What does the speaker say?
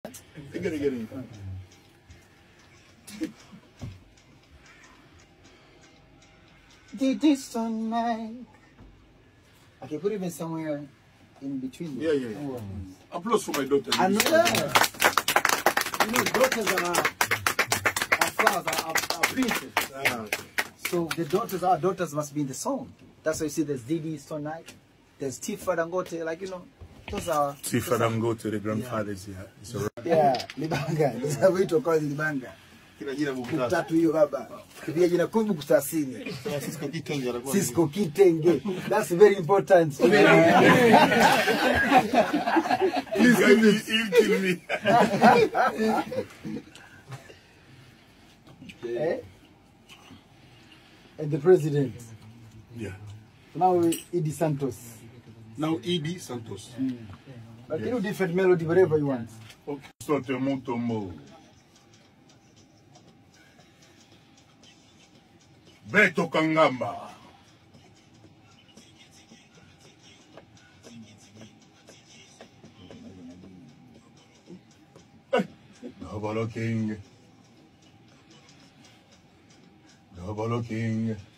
Did this tonight. Okay, put it in somewhere in between. Yeah. Applause for my daughter. And you know, daughters are flowers, are princes. So the our daughters must be in the song. That's why you see there's Didi tonight. There's Tifa Dangote, like, you know, those are... Tifa Dangote, the grandfathers, Libanga. This is how we call it Libanga. Tatu hiyo baba. Kipia jina kumbu kutasini. Cisco Kitenge. That's very important. Please he'll kill me. And the president. Yeah. Now Edie Santos. Now Edie Santos. But you do different melody, whatever you want. Okay. Sote mutombo. Beto Kangamba. Double King.